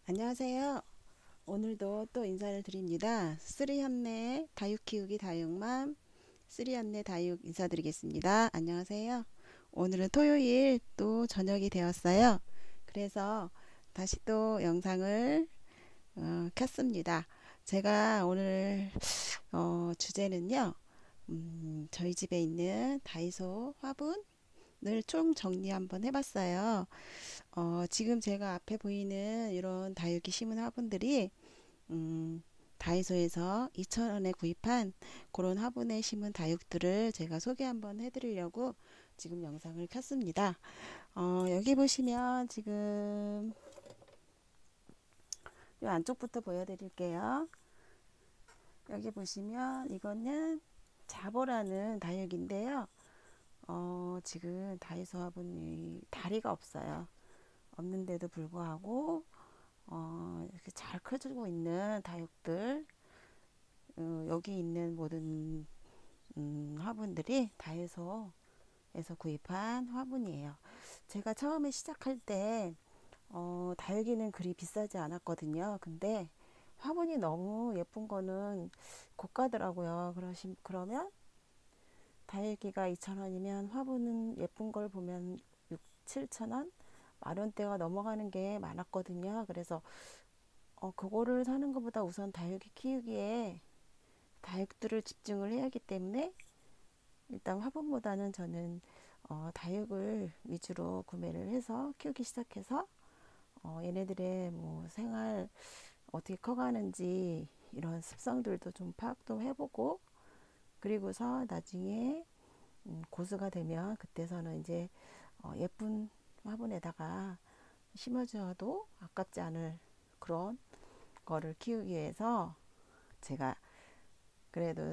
안녕하세요. 오늘도 또 인사를 드립니다. 쓰리현내 다육 키우기 다육맘 쓰리현내 다육 인사드리겠습니다. 안녕하세요. 오늘은 토요일 또 저녁이 되었어요. 그래서 다시 또 영상을 켰습니다. 제가 오늘 주제는요. 저희 집에 있는 다이소 화분을 총 정리 한번 해봤어요. 지금 제가 앞에 보이는 이런 다육이 심은 화분들이 다이소에서 2,000원에 구입한 그런 화분에 심은 다육들을 제가 소개 한번 해드리려고 지금 영상을 켰습니다. 여기 보시면 지금 이 안쪽부터 보여드릴게요. 여기 보시면 이거는 자보라는 다육인데요. 지금 다이소 화분이 다리가 없어요. 없는데도 불구하고 이렇게 잘 커지고 있는 다육들, 여기 있는 모든 화분들이 다이소에서 구입한 화분이에요. 제가 처음에 시작할 때 다육이는 그리 비싸지 않았거든요. 근데 화분이 너무 예쁜 거는 고가더라고요. 그러면 다육이가 2,000원이면 화분은 예쁜 걸 보면 6, 7,000원? 만원대가 넘어가는 게 많았거든요. 그래서 그거를 사는 것보다 우선 다육이 키우기에 다육들을 집중을 해야 하기 때문에 일단 화분보다는 저는 다육을 위주로 구매를 해서 키우기 시작해서 얘네들의 뭐 생활 어떻게 커가는지 이런 습성들도 좀 파악도 해보고, 그리고서 나중에 고수가 되면 그때서는 이제 예쁜 화분에다가 심어줘도 아깝지 않을 그런 거를 키우기 위해서 제가 그래도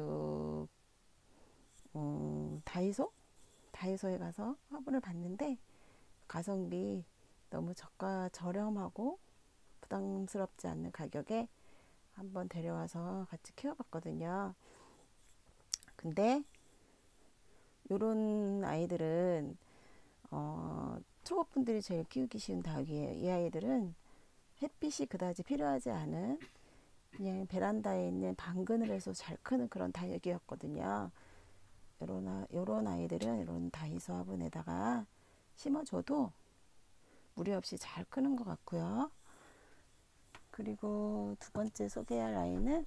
다이소에 가서 화분을 봤는데 가성비 너무 저렴하고 부담스럽지 않는 가격에 한번 데려와서 같이 키워봤거든요. 근데 요런 아이들은 초보분들이 제일 키우기 쉬운 닭이에요. 이 아이들은 햇빛이 그다지 필요하지 않은 그냥 베란다에 있는 방그늘에서 잘 크는 그런 다육이었거든요. 요런 아이들은 이런 다이소 화분에다가 심어줘도 무리 없이 잘 크는 것 같고요. 그리고 두 번째 소개할 아이는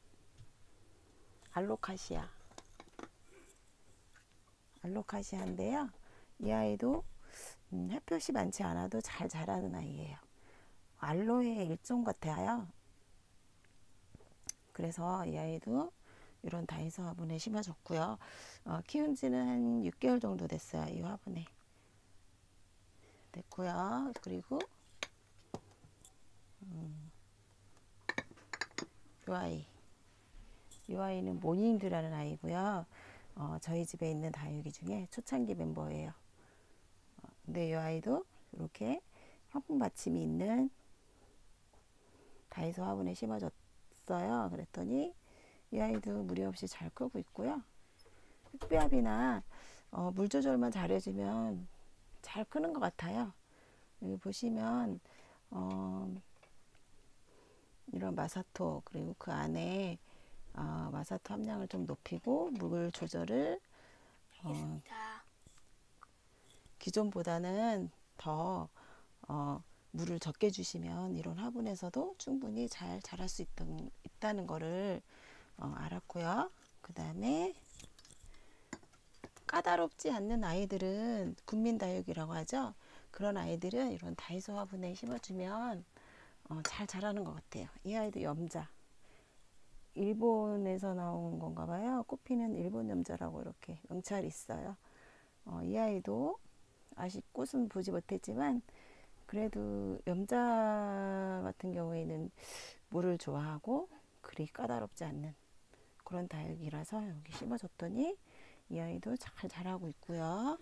알로카시아인데요. 이 아이도 햇볕이 많지 않아도 잘 자라는 아이예요. 알로에의 일종 같아요. 그래서 이 아이도 이런 다이소 화분에 심어줬고요. 키운 지는 한 6개월 정도 됐어요. 이 화분에 됐고요. 그리고 이 아이는 모닝드라는 아이고요. 저희 집에 있는 다육이 중에 초창기 멤버예요. 근데 이 아이도 이렇게 화분 받침이 있는 다이소 화분에 심어줬어요. 그랬더니 이 아이도 무리 없이 잘 크고 있고요. 흙배합이나 물 조절만 잘해주면 잘 크는 것 같아요. 여기 보시면 이런 마사토, 그리고 그 안에 마사토 함량을 좀 높이고 물 조절을 기존보다는 더 물을 적게 주시면 이런 화분에서도 충분히 잘 자랄 수 있다는 거를 알았고요. 그 다음에 까다롭지 않는 아이들은 군민다육이라고 하죠. 그런 아이들은 이런 다이소 화분에 심어주면 잘 자라는 것 같아요. 이 아이도 염자, 일본에서 나온 건가 봐요. 꽃피는 일본 염자라고 이렇게 명찰이 있어요. 이 아이도 아직 꽃은 보지 못했지만 그래도 염자 같은 경우에는 물을 좋아하고 그리 까다롭지 않는 그런 다육이라서 여기 심어줬더니 이 아이도 잘 자라고 있고요.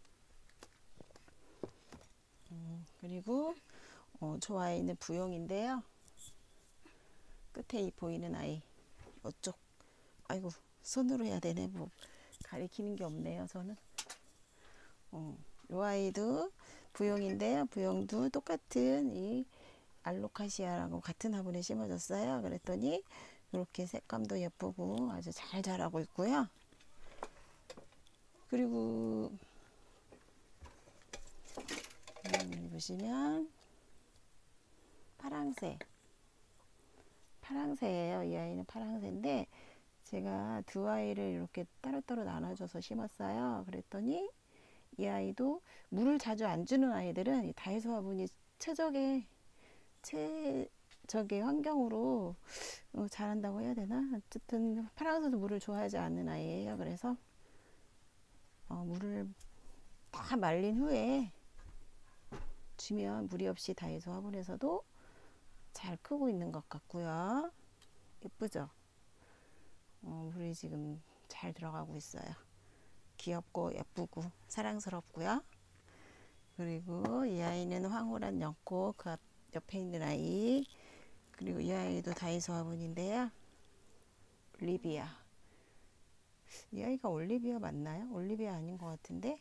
그리고 저 아이는 부용인데요. 끝에 이 보이는 아이, 이쪽, 아이고 손으로 해야 되네. 뭐 가리키는 게 없네요. 저는 이 아이도 부용인데요. 부용도 똑같은 이 알로카시아라고 같은 화분에 심어줬어요. 그랬더니 이렇게 색감도 예쁘고 아주 잘 자라고 있고요. 그리고 보시면 파랑새예요. 이 아이는 파랑새인데 제가 두 아이를 이렇게 따로따로 나눠줘서 심었어요. 그랬더니 이 아이도 물을 자주 안 주는 아이들은 이 다이소 화분이 최적의 환경으로 자란다고 해야 되나? 어쨌든 파랑새도 물을 좋아하지 않는 아이예요. 그래서 물을 다 말린 후에 주면 무리 없이 다이소 화분에서도 잘 크고 있는 것 같고요. 예쁘죠? 물이 지금 잘 들어가고 있어요. 귀엽고 예쁘고 사랑스럽고요. 그리고 이 아이는 황홀한 연꽃, 그 옆에 있는 아이. 그리고 이 아이도 다이소 화분인데요. 올리비아. 이 아이가 올리비아 맞나요? 올리비아 아닌 것 같은데.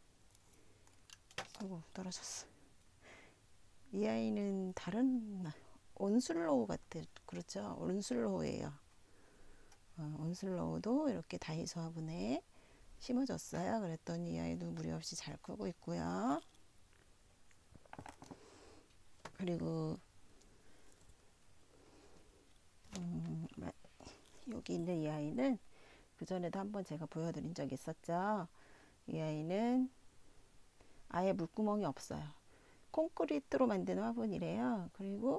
아이고 떨어졌어. 이 아이는 다른 온슬로우 같아. 그렇죠? 온슬로우예요. 온슬로우도 이렇게 다이소 화분에 심어줬어요. 그랬더니 이 아이도 무리 없이 잘 크고 있고요. 그리고 여기 있는 이 아이는 그 전에도 한번 제가 보여드린 적이 있었죠. 이 아이는 아예 물구멍이 없어요. 콘크리트로 만든 화분이래요. 그리고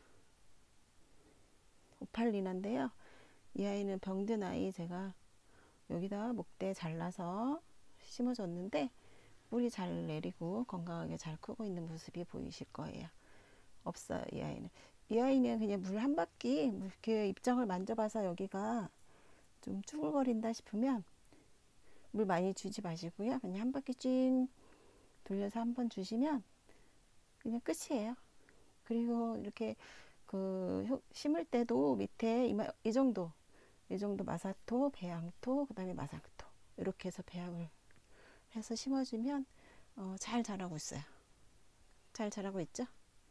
오팔리나인데요. 이 아이는 병든 아이 제가 여기다 목대 잘라서 심어줬는데 물이 잘 내리고 건강하게 잘 크고 있는 모습이 보이실 거예요. 없어요, 이 아이는. 이 아이는 그냥 물 한 바퀴 이렇게 입장을 만져봐서 여기가 좀 쭈글거린다 싶으면 물 많이 주지 마시고요. 그냥 한 바퀴 쭉 돌려서 한번 주시면 그냥 끝이에요. 그리고 이렇게 심을 때도 밑에 이 정도 마사토, 배양토, 그 다음에 마사토 이렇게 해서 배양을 해서 심어주면 잘 자라고 있어요. 잘 자라고 있죠?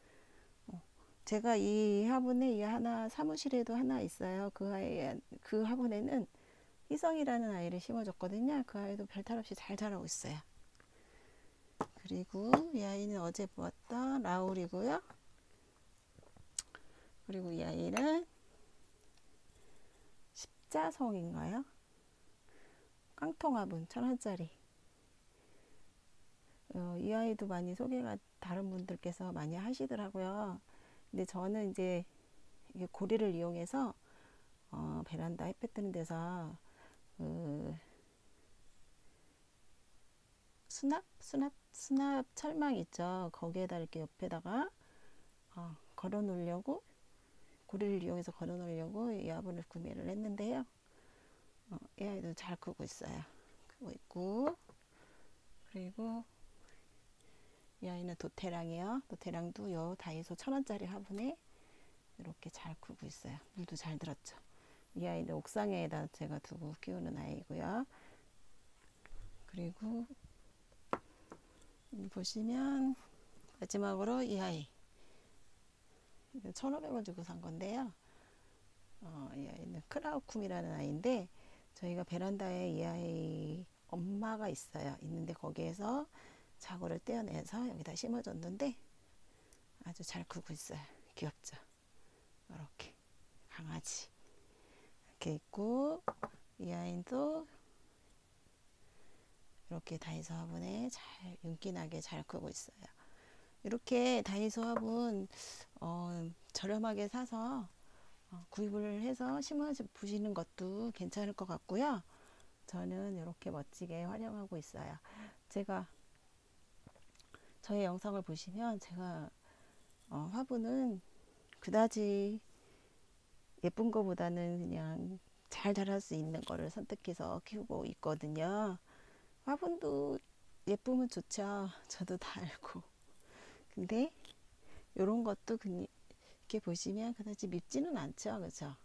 제가 이 화분에 사무실에도 하나 있어요. 그 화분에는 희성이라는 아이를 심어줬거든요. 그 아이도 별탈 없이 잘 자라고 있어요. 그리고 이 아이는 어제 보았던 라울이고요. 그리고 이 아이는 십자성인가요? 깡통 화분 1,000원짜리. 이 아이도 많이 소개가 다른 분들께서 많이 하시더라고요. 근데 저는 이제 이게 고리를 이용해서 베란다 햇볕 드는 데서 수납 철망 있죠. 거기에다 이렇게 옆에다가 걸어 놓으려고 고리를 이용해서 걸어 놓으려고 이 화분을 구매를 했는데요. 이 아이도 잘 크고 있어요. 크고 있고, 그리고 이 아이는 도테랑이요. 도테랑도 요 다이소 1,000원짜리 화분에 이렇게 잘 크고 있어요. 물도 잘 들었죠. 이 아이는 옥상에다 제가 두고 키우는 아이고요. 그리고 보시면 마지막으로 이 아이 1,500원 주고 산 건데요. 이 아이는 크라우쿰이라는 아이인데 저희가 베란다에 이 아이 엄마가 있는데 거기에서 자구를 떼어내서 여기다 심어줬는데 아주 잘 크고 있어요. 귀엽죠? 이렇게 강아지 이렇게 있고, 이 아이도 이렇게 다이소 화분에 잘 윤기나게 잘 크고 있어요. 이렇게 다이소 화분 저렴하게 사서 구입을 해서 심어 보시는 것도 괜찮을 것 같고요. 저는 이렇게 멋지게 활용하고 있어요. 제가 저의 영상을 보시면 제가 화분은 그다지 예쁜 거보다는 그냥 잘 자랄 수 있는 거를 선택해서 키우고 있거든요. 화분도 예쁘면 좋죠. 저도 다 알고. 근데 이런 것도 이렇게 보시면 그다지 밉지는 않죠. 그죠?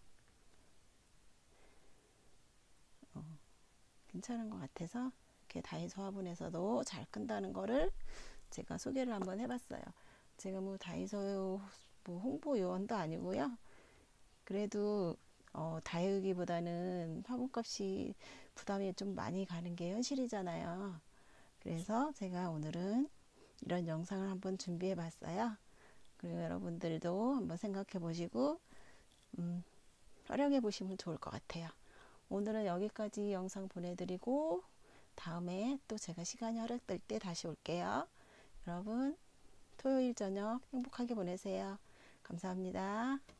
괜찮은 것 같아서 이렇게 다이소 화분에서도 잘 큰다는 거를 제가 소개를 한번 해봤어요. 제가 뭐 다이소 뭐 홍보 요원도 아니고요. 그래도 다육이보다는 화분값이 부담이 좀 많이 가는 게 현실이잖아요. 그래서 제가 오늘은 이런 영상을 한번 준비해 봤어요. 그리고 여러분들도 한번 생각해 보시고 활용해 보시면 좋을 것 같아요. 오늘은 여기까지 영상 보내드리고 다음에 또 제가 시간이 허락될 때 다시 올게요. 여러분 토요일 저녁 행복하게 보내세요. 감사합니다.